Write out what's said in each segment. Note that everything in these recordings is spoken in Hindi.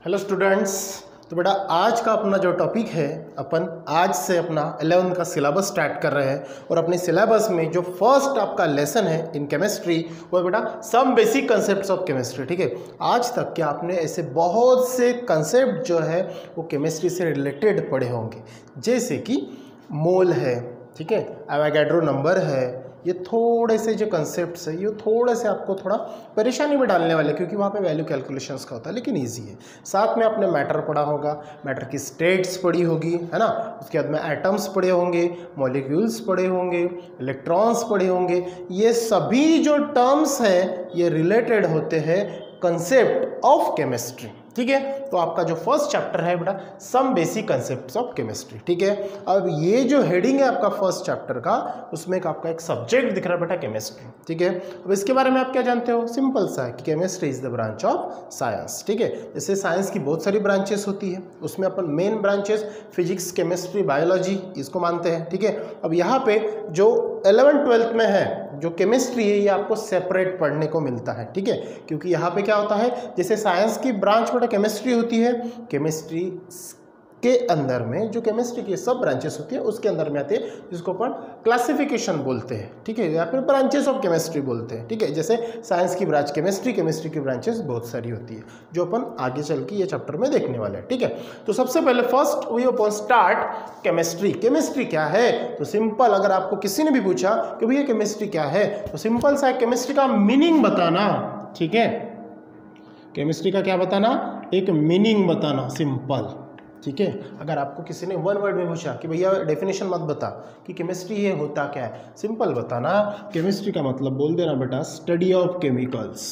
Hello students. तो बेटा आज का अपना जो टॉपिक है, अपन आज से अपना 11th का सिलेबस स्टार्ट कर रहे हैं और अपने सिलेबस में जो फर्स्ट आपका लेसन है इन केमिस्ट्री वो है बेटा some basic concepts of chemistry. ठीक है, आज तक के आपने ऐसे बहुत से कंसेप्ट जो है वो केमिस्ट्री से रिलेटेड पढ़े होंगे, जैसे कि मोल है, ठीक है, एवोगाड्रो नंबर है। ये थोड़े से जो कंसेप्ट्स है ये थोड़े से आपको थोड़ा परेशानी में डालने वाले, क्योंकि वहाँ पे वैल्यू कैलकुलेशंस का होता है, लेकिन इजी है। साथ में आपने मैटर पढ़ा होगा, मैटर की स्टेट्स पढ़ी होगी, है ना। उसके बाद में एटम्स पढ़े होंगे, मॉलिक्यूल्स पढ़े होंगे, इलेक्ट्रॉन्स पढ़े होंगे। ये सभी जो टर्म्स हैं ये रिलेटेड होते हैं कंसेप्ट ऑफ केमिस्ट्री। ठीक है, तो आपका जो फर्स्ट चैप्टर है बेटा some basic concepts of chemistry. ठीक है, अब ये जो हेडिंग है आपका फर्स्ट चैप्टर का, उसमें आपका एक सब्जेक्ट दिख रहा है बेटा केमिस्ट्री। ठीक है, अब इसके बारे में आप क्या जानते हो? सिंपल सा है कि chemistry is the branch of science. ठीक है, जैसे साइंस की बहुत सारी ब्रांचेस होती है, उसमें अपन main branches physics, chemistry, biology इसको मानते हैं। ठीक है, अब यहाँ पे जो 11th-12th में है जो केमिस्ट्री है ये आपको सेपरेट पढ़ने को मिलता है। ठीक है, क्योंकि यहाँ पे क्या होता है, जैसे साइंस की ब्रांच बेटा केमिस्ट्री होती है, केमिस्ट्री के अंदर में जो केमिस्ट्री की सब ब्रांचेस होती है उसके अंदर में आते हैं, जिसको अपन क्लासिफिकेशन बोलते हैं। ठीक है, या फिर ब्रांचेस ऑफ केमिस्ट्री बोलते हैं। ठीक है, जैसे साइंस की ब्रांच केमिस्ट्री, केमिस्ट्री की ब्रांचेस बहुत सारी होती है, जो अपन आगे चल के ये चैप्टर में देखने वाले हैं। ठीक है, तो सबसे पहले फर्स्ट वी अपन स्टार्ट केमिस्ट्री। केमिस्ट्री क्या है? तो सिंपल, अगर आपको किसी ने भी पूछा कि भैया केमिस्ट्री क्या है, तो सिंपल सा केमिस्ट्री का मीनिंग बताना। ठीक है, केमिस्ट्री का क्या बताना? एक मीनिंग बताना, सिंपल। ठीक है, अगर आपको किसी ने वन वर्ड में पूछा कि भैया डेफिनेशन मत बता कि केमिस्ट्री ये होता क्या है, सिंपल बताना, केमिस्ट्री का मतलब बोल देना बेटा स्टडी ऑफ केमिकल्स।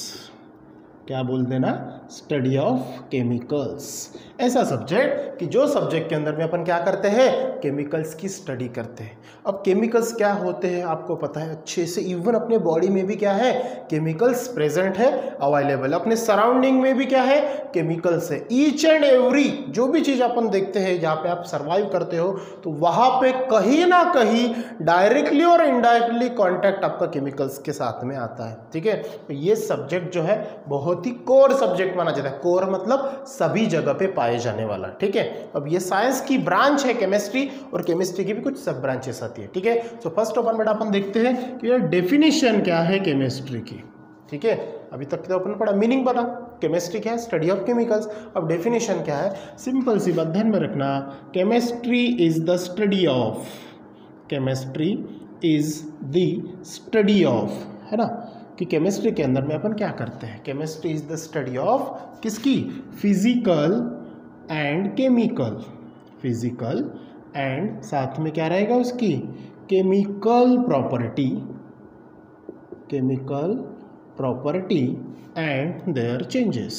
क्या बोल देना? Study of chemicals. ऐसा सब्जेक्ट कि जो सब्जेक्ट के अंदर में अपन क्या करते हैं, केमिकल्स की स्टडी करते हैं। अब केमिकल्स क्या होते हैं आपको पता है अच्छे से, इवन अपने बॉडी में भी क्या है, केमिकल्स प्रेजेंट है, अवेलेबल। अपने सराउंडिंग में भी क्या है, केमिकल्स है। ईच एंड एवरी जो भी चीज़ अपन देखते हैं जहाँ पे आप सर्वाइव करते हो, तो वहाँ पे कहीं ना कहीं डायरेक्टली और इनडायरेक्टली कॉन्टैक्ट आपका केमिकल्स के साथ में आता है। ठीक है, तो ये सब्जेक्ट जो है बहुत ही कोर सब्जेक्ट माना जाता है। कोर मतलब सभी जगह पे पाए जाने वाला। ठीक है, अब ये साइंस की ब्रांच है केमिस्ट्री, और केमिस्ट्री की भी कुछ सब ब्रांचेस आती है। ठीक है, तो फर्स्ट ऑफ ऑल बेटा अपन देखते हैं कि ये डेफिनेशन क्या है केमिस्ट्री की। ठीक है, अभी तक तो अपन पढ़ा मीनिंग पता, केमिस्ट्री क्या है, स्टडी ऑफ केमिकल्स। अब डेफिनेशन क्या है, सिंपल सी बात ध्यान में रखना, chemistry is the study of, chemistry is the study of, है ना, कि केमिस्ट्री के अंदर में अपन क्या करते हैं। Chemistry is the study of किसकी? Physical and chemical. Physical and साथ में क्या रहेगा उसकी, chemical property, chemical property and their changes,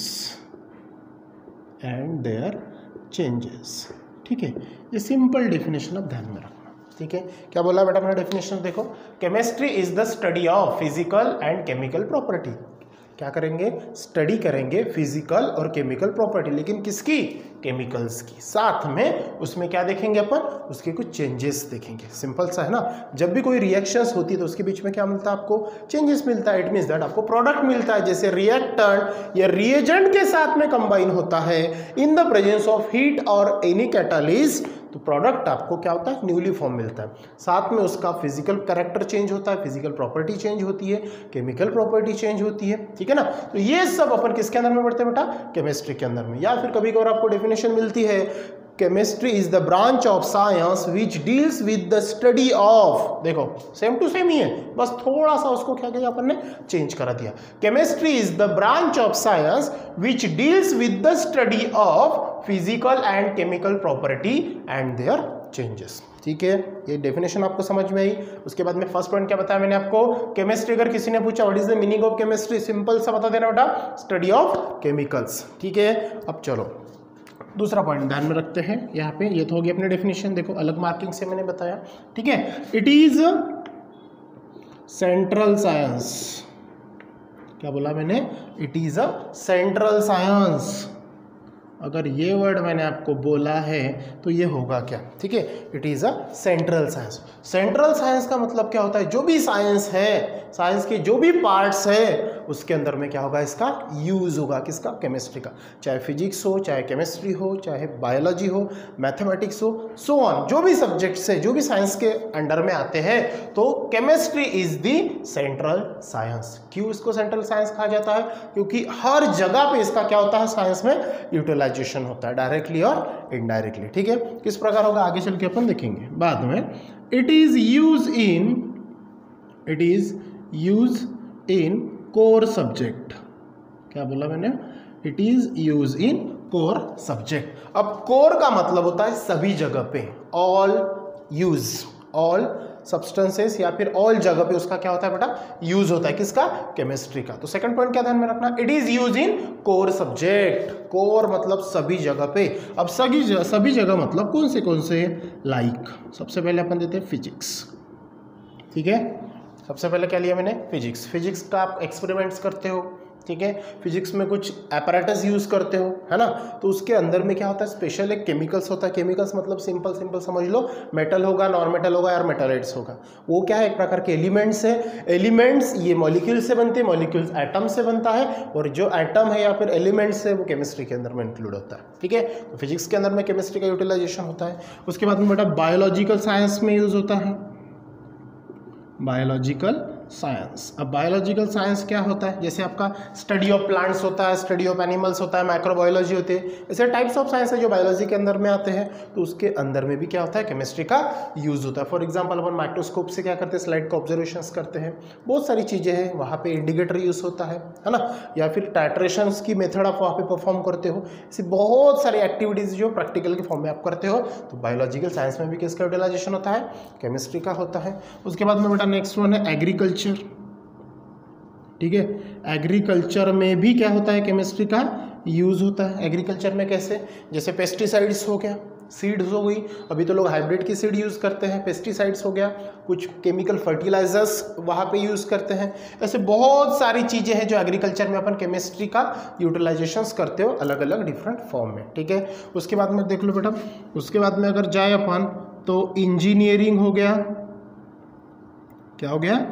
and their changes. ठीक है, ये सिंपल डेफिनेशन अब ध्यान में रखना। ठीक है, क्या बोला बेटा मेरा डेफिनेशन देखो, chemistry is the study of physical and chemical property. क्या करेंगे? स्टडी करेंगे फिजिकल और केमिकल प्रॉपर्टी, लेकिन किसकी? केमिकल्स की। साथ में उसमें क्या देखेंगे अपन? उसके कुछ चेंजेस देखेंगे। सिंपल सा है ना, जब भी कोई रिएक्शंस होती है तो उसके बीच में क्या मिलता है आपको? चेंजेस मिलता है। इट मीन्स दैट आपको प्रोडक्ट मिलता है, जैसे रिएक्टेंट या रिएजेंट के साथ में कंबाइन होता है in the presence of heat और एनी कैटालिस्ट, तो प्रोडक्ट आपको क्या होता है? न्यूली फॉर्म मिलता है। साथ में उसका फिजिकल कैरेक्टर चेंज होता है, फिजिकल प्रॉपर्टी चेंज होती है, केमिकल प्रॉपर्टी चेंज होती है। ठीक है ना, तो ये सब अपन किसके अंदर में पढ़ते हैं बेटा? केमिस्ट्री के अंदर में। या फिर कभी कभार आपको डेफिनेशन मिलती है, chemistry is the branch of science which deals with the study of, देखो सेम टू सेम ही है, बस थोड़ा सा उसको क्या किया अपन ने, चेंज करा दिया। Chemistry is the branch of science which deals with the study of physical and chemical property and their changes. ठीक है, ये डेफिनेशन आपको समझ में आई। उसके बाद में फर्स्ट पॉइंट क्या बताया मैंने आपको, केमिस्ट्री अगर किसी ने पूछा what is the meaning of chemistry, simple सा बता देना बेटा, स्टडी ऑफ केमिकल्स। ठीक है, अब चलो दूसरा पॉइंट ध्यान में रखते हैं। यहाँ पे ये तो होगी अपनी डेफिनेशन, देखो अलग मार्किंग से मैंने बताया। ठीक है, इट इज सेंट्रल साइंस। क्या बोला मैंने? It is a central science. अगर ये वर्ड मैंने आपको बोला है तो ये होगा क्या? ठीक है, it is a central science. Central science का मतलब क्या होता है? जो भी साइंस है, साइंस के जो भी पार्ट्स है उसके अंदर में क्या होगा, इसका यूज़ होगा, किसका, केमिस्ट्री का। चाहे फिजिक्स हो, चाहे केमिस्ट्री हो, चाहे बायोलॉजी हो, मैथमेटिक्स हो, सो ऑन, जो भी सब्जेक्ट्स है, जो भी साइंस के अंडर में आते हैं, तो chemistry is the central science. क्यों इसको सेंट्रल साइंस कहा जाता है? क्योंकि हर जगह पे इसका क्या होता है, साइंस में यूटिलाइजेशन होता है, डायरेक्टली और इनडायरेक्टली। ठीक है, किस प्रकार होगा आगे चल के अपन देखेंगे बाद में। It is use in core subject. क्या बोला मैंने? It is use in core subject. अब कोर का मतलब होता है सभी जगह पे, ऑल यूज, ऑल सब्सटेंसेस या फिर ऑल जगह पे उसका क्या होता है बेटा, यूज होता है, किसका, केमिस्ट्री का। तो सेकंड पॉइंट क्या ध्यान में रखना, it is use in core subject. Core मतलब सभी जगह पे। अब सभी जगह मतलब कौन से, लाइक सबसे पहले अपन देते हैं फिजिक्स। ठीक है, सबसे पहले क्या लिया मैंने, फिजिक्स। फिजिक्स का आप एक्सपेरिमेंट्स करते हो, ठीक है, फिजिक्स में कुछ एपरेटस यूज करते हो, है ना, तो उसके अंदर में क्या होता है, स्पेशल एक केमिकल्स होता है। केमिकल्स मतलब सिंपल समझ लो, मेटल होगा, नॉन मेटल होगा और मेटालाइट्स होगा। वो क्या है, एक प्रकार के एलिमेंट्स है। एलिमेंट्स ये मॉलिक्यूल से बनते हैं, मॉलिक्यूल्स एटम से बनता है, और जो एटम है या फिर एलिमेंट्स है वो केमिस्ट्री के अंदर में इंक्लूड होता है। ठीक है, तो फिजिक्स के अंदर में केमिस्ट्री का यूटिलाइजेशन होता है। उसके बाद में बेटा बायोलॉजिकल साइंस में यूज होता है, बायोलॉजिकल साइंस। अब बायोलॉजिकल साइंस क्या होता है, जैसे आपका स्टडी ऑफ प्लांट्स होता है, स्टडी ऑफ एनिमल्स होता है, माइक्रोबायोलॉजी होती है, ऐसे टाइप्स ऑफ साइंस है जो बायोलॉजी के अंदर में आते हैं। तो उसके अंदर में भी क्या होता है, केमिस्ट्री का यूज होता है। फॉर एग्जांपल अपन माइक्रोस्कोप से क्या करते हैं, स्लाइड का ऑब्जर्वेशंस करते हैं, बहुत सारी चीज़ें हैं, वहाँ पे इंडिकेटर यूज होता है ना, या फिर टाइट्रेशंस की मेथड आप वहाँ पे परफॉर्म करते हो। ऐसी बहुत सारी एक्टिविटीज़ जो प्रैक्टिकल के फॉर्म में आप करते हो। तो बायोलॉजिकल साइंस में भी किसका यूटिलाइजेशन होता है, केमिस्ट्री का होता है। उसके बाद में बेटा नेक्स्ट वन है एग्रीकल्चर। ठीक है, एग्रीकल्चर में भी क्या होता है, केमिस्ट्री का यूज होता है। एग्रीकल्चर में कैसे, जैसे पेस्टिसाइड्स हो गया, सीड्स हो गई, अभी तो लोग हाइब्रिड की सीड यूज़ करते हैं, पेस्टिसाइड्स हो गया, कुछ केमिकल फर्टिलाइजर्स वहाँ पे यूज़ करते हैं। ऐसे बहुत सारी चीज़ें हैं जो एग्रीकल्चर में अपन केमिस्ट्री का यूटिलाइजेशंस करते हो, अलग अलग डिफरेंट फॉर्म में। ठीक है, उसके बाद में देख लो बेटा, उसके बाद में अगर जाए अपन तो इंजीनियरिंग हो गया। क्या हो गया,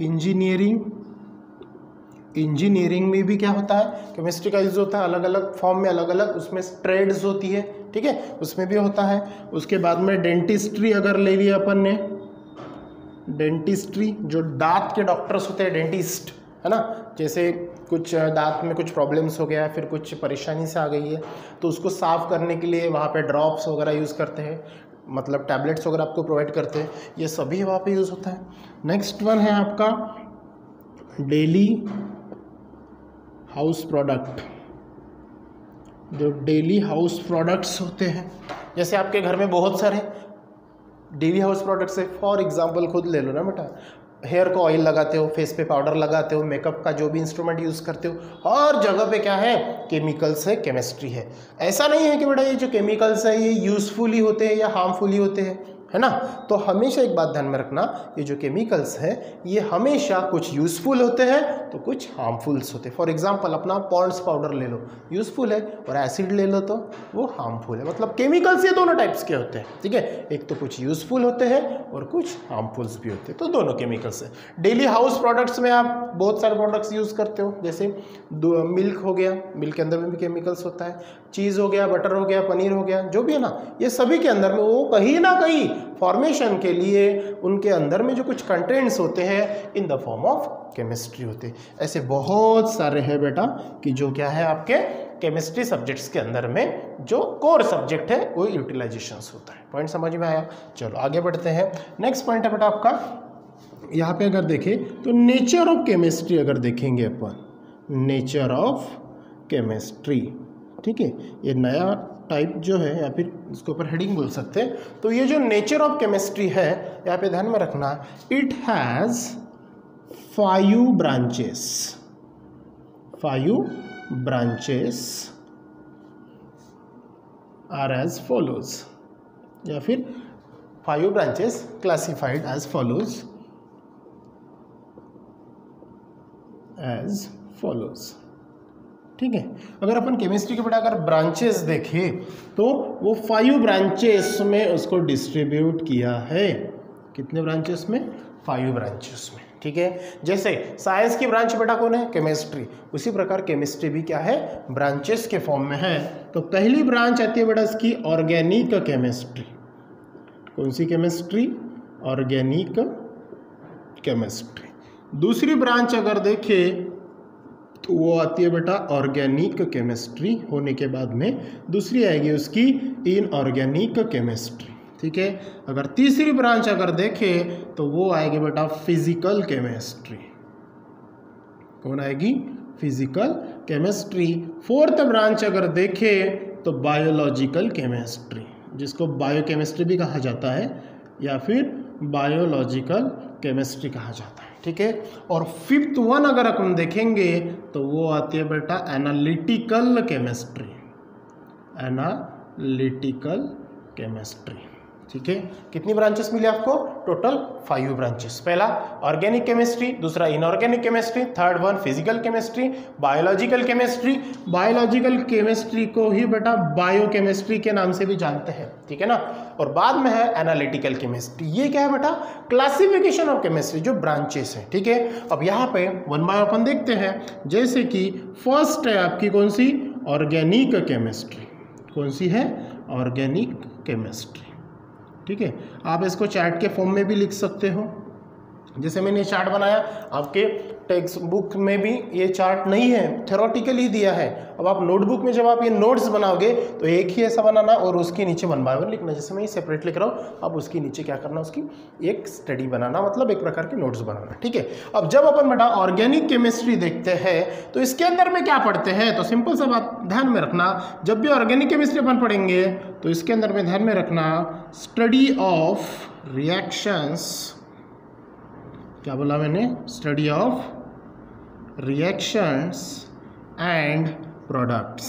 इंजीनियरिंग में भी क्या होता है, केमिस्ट्री का यूज होता है, अलग अलग फॉर्म में, अलग अलग उसमें ट्रेड्स होती है। ठीक है, उसमें भी होता है। उसके बाद में डेंटिस्ट्री अगर ले लिया अपन ने, डेंटिस्ट्री जो दांत के डॉक्टर्स होते हैं, डेंटिस्ट, है ना, जैसे कुछ दांत में कुछ प्रॉब्लम्स हो गया, फिर कुछ परेशानी से आ गई है, तो उसको साफ करने के लिए वहाँ पे ड्रॉप्स वगैरह यूज़ करते हैं, मतलब टैबलेट्स वगैरह आपको प्रोवाइड करते हैं, ये सभी वहाँ पे यूज़ होता है। नेक्स्ट वन है आपका डेली हाउस प्रोडक्ट। जो डेली हाउस प्रोडक्ट्स होते हैं, जैसे आपके घर में बहुत सारे डेली हाउस प्रोडक्ट्स है। फॉर एग्जांपल खुद ले लो ना बेटा, हेयर को ऑयल लगाते हो, फेस पे पाउडर लगाते हो, मेकअप का जो भी इंस्ट्रूमेंट यूज़ करते हो, हर जगह पे क्या है, केमिकल्स है, केमिस्ट्री है। ऐसा नहीं है कि बेटा ये जो केमिकल्स है ये यूज़फुल ही होते हैं या हार्मफुल ही होते हैं, है ना। तो हमेशा एक बात ध्यान में रखना, ये जो केमिकल्स है ये हमेशा कुछ यूज़फुल होते हैं तो कुछ हार्मफुल्स होते हैं। फॉर एग्जांपल अपना पॉन्ड्स पाउडर ले लो, यूज़फुल है, और एसिड ले लो तो वो हार्मफुल है। मतलब केमिकल्स ये दोनों टाइप्स के होते हैं। ठीक है, एक तो कुछ यूज़फुल होते हैं और कुछ हार्मफुल्स भी होते हैं, तो दोनों केमिकल्स है। डेली हाउस प्रोडक्ट्स में आप बहुत सारे प्रोडक्ट्स यूज़ करते हो, जैसे मिल्क हो गया, मिल्क के अंदर में भी केमिकल्स होता है, चीज़ हो गया, बटर हो गया, पनीर हो गया, जो भी है ना, ये सभी के अंदर में वो कहीं ना कहीं फॉर्मेशन के लिए उनके अंदर में जो कुछ कंटेंट्स होते हैं in the form of chemistry होते हैं। ऐसे बहुत सारे हैं बेटा कि जो क्या है आपके केमिस्ट्री सब्जेक्ट्स के अंदर में जो कोर सब्जेक्ट है वो यूटिलाइजेशंस होता है। पॉइंट समझ में आया? चलो आगे बढ़ते हैं। नेक्स्ट पॉइंट है बेटा आपका, यहाँ पे अगर देखें तो नेचर ऑफ केमिस्ट्री अगर देखेंगे अपन, नेचर ऑफ केमिस्ट्री। ठीक है, ये नया टाइप जो है या फिर इसके ऊपर हेडिंग बोल सकते हैं। तो ये जो नेचर ऑफ केमिस्ट्री है यहाँ पे ध्यान में रखना, it has 5 branches. 5 branches are as follows, या फिर 5 branches classified as follows, as follows. ठीक है, अगर अपन केमिस्ट्री के बेटा अगर ब्रांचेस देखें तो वो 5 ब्रांचेस में उसको डिस्ट्रीब्यूट किया है। कितने ब्रांचेस में? 5 ब्रांचेस में। ठीक है। जैसे साइंस की ब्रांच बेटा कौन है, केमिस्ट्री, उसी प्रकार केमिस्ट्री भी क्या है, ब्रांचेस के फॉर्म में है। तो पहली ब्रांच आती है बेटा इसकी ऑर्गेनिक केमिस्ट्री। कौन सी केमिस्ट्री, ऑर्गेनिक केमिस्ट्री। दूसरी ब्रांच अगर देखें तो वो आती है बेटा ऑर्गेनिक केमिस्ट्री, होने के बाद में दूसरी आएगी उसकी इनऑर्गेनिक केमिस्ट्री, ठीक है। अगर तीसरी ब्रांच अगर देखें तो वो आएगी बेटा फिजिकल केमिस्ट्री। कौन आएगी, फिजिकल केमिस्ट्री। फोर्थ ब्रांच अगर देखें तो बायोलॉजिकल केमिस्ट्री, जिसको बायोकेमिस्ट्री भी कहा जाता है या फिर बायोलॉजिकल केमिस्ट्री कहा जाता है, ठीक है। और फिफ्थ वन अगर अपन देखेंगे तो वो आती है बेटा एनालिटिकल केमिस्ट्री, एनालिटिकल केमिस्ट्री, ठीक है। कितनी ब्रांचेस मिली आपको, टोटल 5 ब्रांचेस। पहला ऑर्गेनिक केमिस्ट्री, दूसरा inorganic chemistry, third one physical chemistry, biological chemistry. Biological chemistry को ही बेटा बायोकेमिस्ट्री के नाम से भी जानते हैं, ठीक है ना। और बाद में है एनालिटिकल केमिस्ट्री। ये क्या है बेटा, क्लासिफिकेशन ऑफ केमिस्ट्री, जो ब्रांचेस है, ठीक है। अब यहाँ पे वन बाय अपन देखते हैं। जैसे कि फर्स्ट है आपकी कौन सी, ऑर्गेनिक केमिस्ट्री। कौन सी है, ऑर्गेनिक केमिस्ट्री, ठीक है। आप इसको चार्ट के फॉर्म में भी लिख सकते हो, जैसे मैंने चार्ट बनाया। आपके टेक्स्ट बुक में भी ये चार्ट नहीं है, थ्योरेटिकली दिया है। अब आप नोटबुक में जब आप ये नोट्स बनाओगे तो एक ही ऐसा बनाना और उसके नीचे 1 बाय 1 लिखना। जैसे मैं ये सेपरेट लिख रहा हूँ, अब उसके नीचे क्या करना, उसकी एक स्टडी बनाना, मतलब एक प्रकार के नोट्स बनाना, ठीक है। अब जब अपन बेटा ऑर्गेनिक केमिस्ट्री देखते हैं तो इसके अंदर में क्या पढ़ते हैं, तो सिंपल सा बात ध्यान में रखना। जब भी ऑर्गेनिक केमिस्ट्री अपन पढ़ेंगे तो इसके अंदर में ध्यान में रखना, स्टडी ऑफ रिएक्शंस, क्या बोला मैंने, study of reactions and products.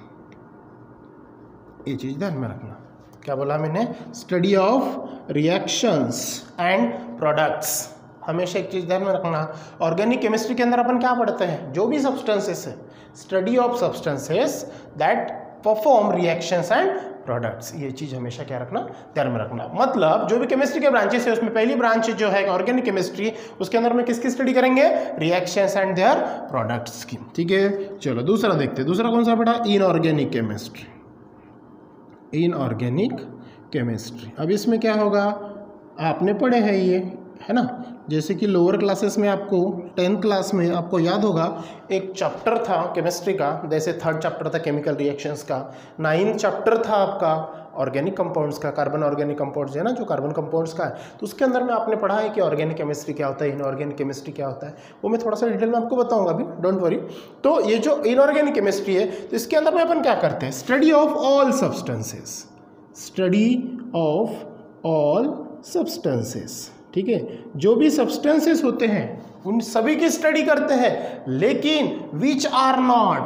ये चीज ध्यान में रखना। क्या बोला मैंने, study of reactions and products. हमेशा एक चीज ध्यान में रखना, ऑर्गेनिक केमिस्ट्री के अंदर अपन क्या पढ़ते हैं, जो भी सब्सटेंसेस है, study of substances that perform reactions and products. ये चीज हमेशा क्या रखना, ध्यान में रखना। मतलब जो भी केमिस्ट्री के ब्रांचेस है उसमें पहली ब्रांच जो है ऑर्गेनिक केमिस्ट्री, उसके अंदर में किसकी स्टडी करेंगे, रिएक्शंस एंड देयर प्रोडक्ट्स की, ठीक है। चलो दूसरा देखते हैं। दूसरा कौन सा बेटा, इनऑर्गेनिक केमिस्ट्री। Inorganic chemistry. अब इसमें क्या होगा, आपने पढ़े हैं ये, है ना। जैसे कि लोअर क्लासेस में आपको 10th क्लास में आपको याद होगा एक चैप्टर था केमिस्ट्री का, जैसे 3rd चैप्टर था केमिकल रिएक्शंस का, 9th चैप्टर था आपका ऑर्गेनिक कंपाउंड्स का, कार्बन ऑर्गेनिक कंपाउंड्स है ना, जो कार्बन कंपाउंड्स का है। तो उसके अंदर में आपने पढ़ा है कि ऑर्गेनिक केमिस्ट्री क्या होता है, इनऑर्गेनिक केमिस्ट्री क्या होता है, वो मैं थोड़ा सा डिटेल में आपको बताऊंगा अभी, डोंट वरी। तो ये जो इनऑर्गेनिक केमिस्ट्री है, तो इसके अंदर में अपन क्या करते हैं, study of all substances, study of all substances, ठीक है। जो भी सब्सटेंसेस होते हैं उन सभी की स्टडी करते हैं, लेकिन विच आर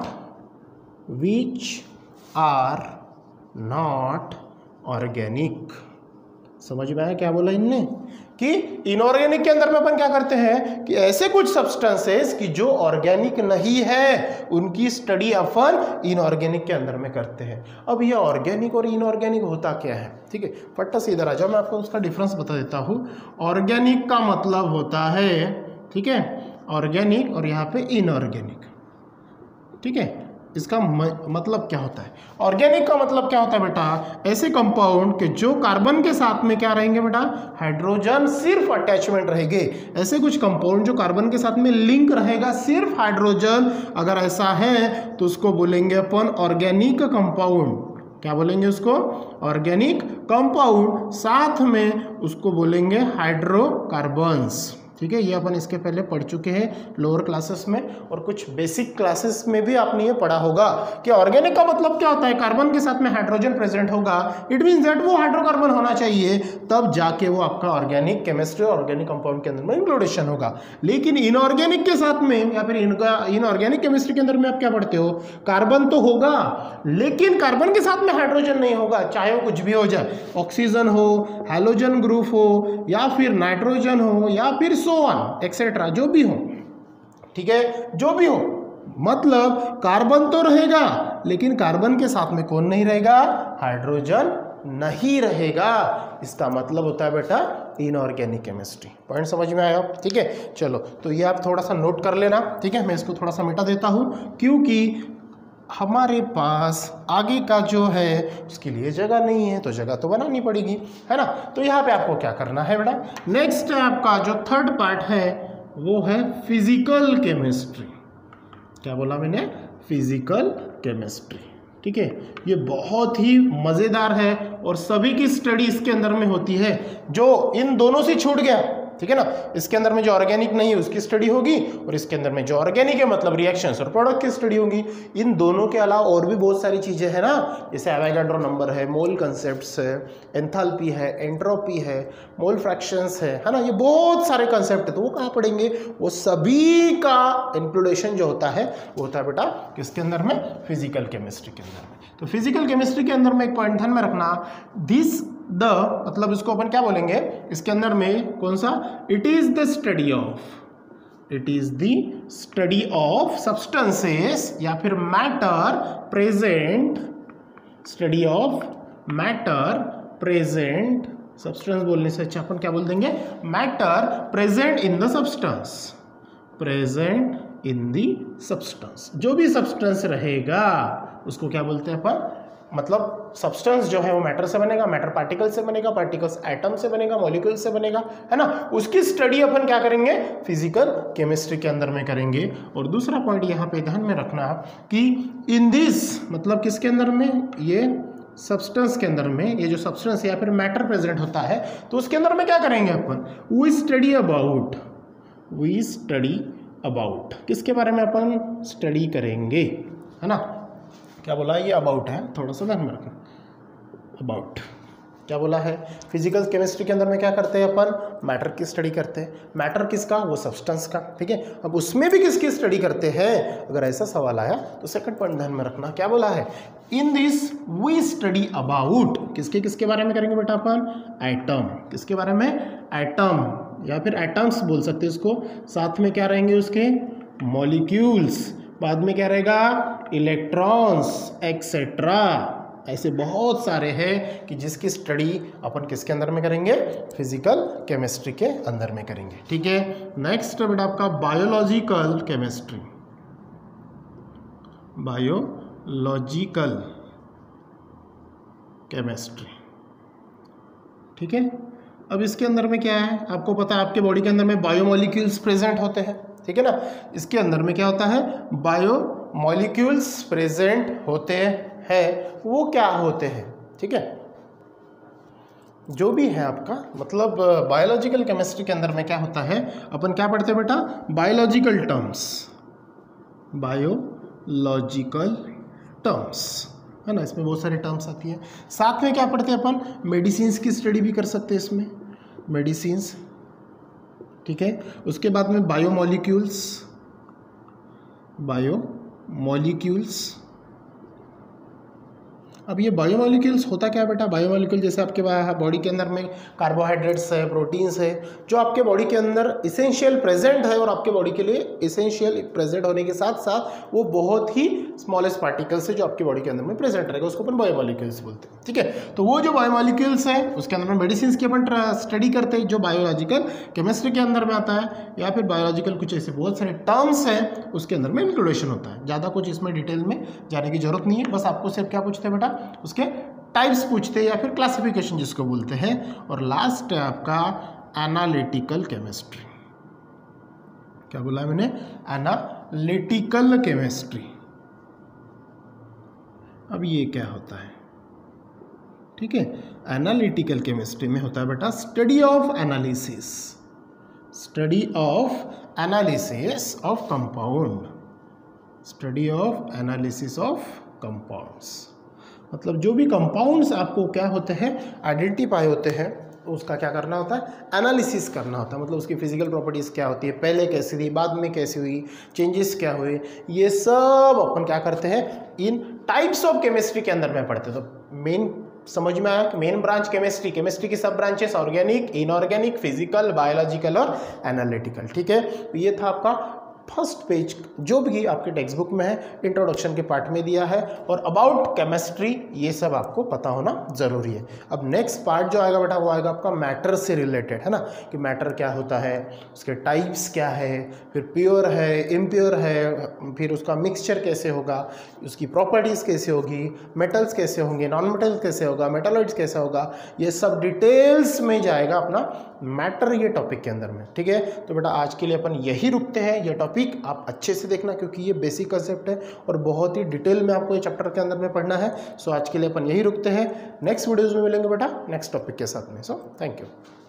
नॉट ऑर्गेनिक। समझ में आया क्या बोला इनने, कि इनऑर्गेनिक के अंदर में अपन क्या करते हैं कि ऐसे कुछ सब्सटेंसेस की जो ऑर्गेनिक नहीं है उनकी स्टडी अपन इनऑर्गेनिक के अंदर में करते हैं। अब ये ऑर्गेनिक और इनऑर्गेनिक होता क्या है, ठीक है, फटा से इधर आ जाओ, मैं आपको उसका डिफरेंस बता देता हूँ। ऑर्गेनिक का मतलब होता है, ठीक है, ऑर्गेनिक, और यहाँ पे इनऑर्गेनिक, ठीक है। इसका मतलब क्या होता है, ऑर्गेनिक का मतलब क्या होता है बेटा, ऐसे कंपाउंड के जो कार्बन के साथ में क्या रहेंगे बेटा, हाइड्रोजन सिर्फ अटैचमेंट रहेंगे। ऐसे कुछ कंपाउंड जो कार्बन के साथ में लिंक रहेगा सिर्फ हाइड्रोजन, अगर ऐसा है तो उसको बोलेंगे अपन ऑर्गेनिक कंपाउंड। क्या बोलेंगे उसको, ऑर्गेनिक कंपाउंड। साथ में उसको बोलेंगे हाइड्रोकार्बन्स, ठीक है। ये अपन इसके पहले पढ़ चुके हैं लोअर क्लासेस में, और कुछ बेसिक क्लासेस में भी आपने ये पढ़ा होगा कि ऑर्गेनिक का मतलब क्या होता है, कार्बन के साथ में हाइड्रोजन प्रेजेंट होगा, इट मींस दैट वो हाइड्रोकार्बन होना चाहिए, तब जाके वो आपका ऑर्गेनिक केमिस्ट्री और ऑर्गेनिक कंपाउंड के अंदर में इंक्लूडेशन होगा। लेकिन इनऑर्गेनिक के साथ में या फिर इनऑर्गेनिक केमिस्ट्री के अंदर में आप क्या पढ़ते हो, कार्बन तो होगा लेकिन कार्बन के साथ में हाइड्रोजन नहीं होगा, चाहे वो कुछ भी हो जाए, ऑक्सीजन हो, हैलोजन ग्रुप हो, या फिर नाइट्रोजन हो, या फिर एक्सेट्रा, जो भी हो, ठीक है, जो भी हो। मतलब कार्बन तो रहेगा लेकिन कार्बन के साथ में कौन नहीं रहेगा, हाइड्रोजन नहीं रहेगा। इसका मतलब होता है बेटा इनऑर्गेनिक केमिस्ट्री। पॉइंट समझ में आया? ठीक है, चलो तो ये आप थोड़ा सा नोट कर लेना। ठीक है, मैं इसको थोड़ा सा मिटा देता हूँ क्योंकि हमारे पास आगे का जो है उसके लिए जगह नहीं है, तो जगह तो बनानी पड़ेगी, है ना। तो यहाँ पे आपको क्या करना है बेटा, नेक्स्ट है आपका जो थर्ड पार्ट है वो है फिजिकल केमिस्ट्री। क्या बोला मैंने? Physical chemistry. ठीक है, ये बहुत ही मज़ेदार है और सभी की स्टडी इसके अंदर में होती है। जो इन दोनों से छूट गया, ठीक है ना, इसके अंदर में जो ऑर्गेनिक नहीं है उसकी स्टडी होगी और इसके अंदर में जो ऑर्गेनिक है मतलब रिएक्शंस और प्रोडक्ट की स्टडी होगी। इन दोनों के अलावा और भी बहुत सारी चीजें हैं ना, जैसे एवोगाड्रो नंबर है, मोल कंसेप्ट्स है, एंथैल्पी है, एंट्रोपी है, मोल फ्रैक्शंस है ना, ये बहुत सारे कंसेप्ट है। तो वो कहाँ पढ़ेंगे? वो सभी का इंक्लूडेशन जो होता है वो होता है बेटा किसके अंदर में? फिजिकल केमिस्ट्री के अंदर में। तो फिजिकल केमिस्ट्री के अंदर में एक पॉइंट ध्यान में रखना, दिस द मतलब इसको अपन क्या बोलेंगे इसके अंदर में? कौन सा? It is the study of, it is the study of substances या फिर matter present, study of matter present, substance बोलने से अच्छा अपन क्या बोल देंगे? Matter present in the substance, present in the substance. जो भी सब्सटेंस रहेगा उसको क्या बोलते हैं अपन? मतलब सब्सटेंस जो है वो मैटर से बनेगा, मैटर पार्टिकल से बनेगा, पार्टिकल्स एटम से बनेगा, मॉलिक्यूल से बनेगा, है ना। उसकी स्टडी अपन क्या करेंगे? फिजिकल केमिस्ट्री के अंदर में करेंगे। और दूसरा पॉइंट यहाँ पे ध्यान में रखना कि इन दिस मतलब किसके अंदर में? ये सब्सटेंस के अंदर में, ये जो सब्सटेंस या फिर मैटर प्रेजेंट होता है तो उसके अंदर में क्या करेंगे अपन? We study about, we study about, किसके बारे में अपन स्टडी करेंगे, है ना। क्या बोला? ये अबाउट है, थोड़ा सा ध्यान में रखना। अबाउट क्या बोला है? फिजिकल केमिस्ट्री के अंदर में क्या करते हैं अपन? मैटर की स्टडी करते हैं। मैटर किसका? वो सब्सटेंस का। ठीक है, अब उसमें भी किसकी स्टडी करते हैं? अगर ऐसा सवाल आया तो सेकंड पॉइंट ध्यान में रखना, क्या बोला है? In this we study about, किसके किसके बारे में करेंगे बेटा अपन? एटम। किसके बारे में? एटम या फिर एटम्स बोल सकते हैं इसको। साथ में क्या रहेंगे उसके? मॉलिक्यूल्स। बाद में क्या रहेगा? Electrons etcetera. ऐसे बहुत सारे हैं कि जिसकी स्टडी अपन किसके अंदर में करेंगे? फिजिकल केमिस्ट्री के अंदर में करेंगे। ठीक है, नेक्स्ट बेटा आपका बायोलॉजिकल केमिस्ट्री, बायोलॉजिकल केमिस्ट्री। ठीक है, अब इसके अंदर में क्या है? आपको पता है आपके बॉडी के अंदर में बायोमोलिक्यूल्स प्रेजेंट होते हैं, ठीक है ना। इसके अंदर में क्या होता है? बायोमोलिक्यूल्स प्रेजेंट होते हैं। वो क्या होते हैं? ठीक है, जो भी है आपका मतलब बायोलॉजिकल केमिस्ट्री के अंदर में क्या होता है? अपन क्या पढ़ते हैं बेटा? बायोलॉजिकल टर्म्स, बायोलॉजिकल टर्म्स, है ना। इसमें बहुत सारे टर्म्स आती है। साथ में क्या पढ़ते हैं अपन? मेडिसिन्स की स्टडी भी कर सकते हैं इसमें, मेडिसिन्स। ठीक है, उसके बाद में बायोमोलिक्यूल्स, बायोमोलिक्यूल्स। अब ये बायोमोलिक्यूल्स होता क्या है बेटा? बायोमोलिक्यूल जैसे आपके बॉडी के अंदर में कार्बोहाइड्रेट्स है, प्रोटीन्स है, जो आपके बॉडी के अंदर इसेंशियल प्रेजेंट है और आपके बॉडी के लिए इसेंशियल प्रेजेंट होने के साथ साथ वो बहुत ही स्मॉलेस्ट पार्टिकल्स है जो आपकी बॉडी के अंदर में प्रेजेंट रहेगा, उसको अपन बायोमोलिक्यूल्स बोलते हैं। ठीक है, तो वो जो बायोमोलिक्यूल्स है उसके अंदर में मेडिसिन की अपन स्टडी करते हैं, जो बायोलॉजिकल केमिस्ट्री के अंदर में आता है, या फिर बायोलॉजिकल कुछ ऐसे बहुत सारे टर्म्स हैं उसके अंदर में इंक्लूडेशन होता है। ज़्यादा कुछ इसमें डिटेल में जाने की जरूरत नहीं है, बस आपको सिर्फ क्या पूछते हैं बेटा? उसके टाइप्स पूछते हैं या फिर क्लासिफिकेशन जिसको बोलते हैं। और लास्ट है आपका एनालिटिकल केमिस्ट्री। क्या बोला है मैंने? Analytical chemistry. अब ये क्या होता है? ठीक है, एनालिटिकल केमिस्ट्री में होता है बेटा study of analysis, study of analysis of compound, study of analysis of compounds. मतलब जो भी कंपाउंड्स आपको क्या होते हैं? आइडेंटिफाई होते हैं, उसका क्या करना होता है? एनालिसिस करना होता है। मतलब उसकी फिजिकल प्रॉपर्टीज़ क्या होती है, पहले कैसी थी, बाद में कैसी हुई, चेंजेस क्या हुए, ये सब अपन क्या करते हैं? इन टाइप्स ऑफ केमिस्ट्री के अंदर में पढ़ते हैं। तो मेन समझ में आया? मेन ब्रांच केमिस्ट्री, केमिस्ट्री की सब branches organic, inorganic, physical, biological और एनालिटिकल। ठीक है, तो ये था आपका फर्स्ट पेज जो भी आपके टेक्स्ट बुक में है इंट्रोडक्शन के पार्ट में दिया है, और अबाउट केमिस्ट्री ये सब आपको पता होना ज़रूरी है। अब नेक्स्ट पार्ट जो आएगा बेटा वो आएगा आपका मैटर से रिलेटेड, है ना, कि मैटर क्या होता है, उसके टाइप्स क्या है, फिर प्योर है, इम्प्योर है, फिर उसका मिक्सचर कैसे होगा, उसकी प्रॉपर्टीज़ कैसे होगी, मेटल्स कैसे होंगे, नॉन मेटल्स कैसे होगा, मेटालॉइड्स कैसा होगा, ये सब डिटेल्स में जाएगा अपना मैटर ये टॉपिक के अंदर में। ठीक है, तो बेटा आज के लिए अपन यही रुकते हैं। ये टॉपिक आप अच्छे से देखना क्योंकि ये बेसिक कंसेप्ट है और बहुत ही डिटेल में आपको ये चैप्टर के अंदर में पढ़ना है। सो आज के लिए अपन यही रुकते हैं, नेक्स्ट वीडियोज़ में मिलेंगे बेटा नेक्स्ट टॉपिक के साथ में। So thank you.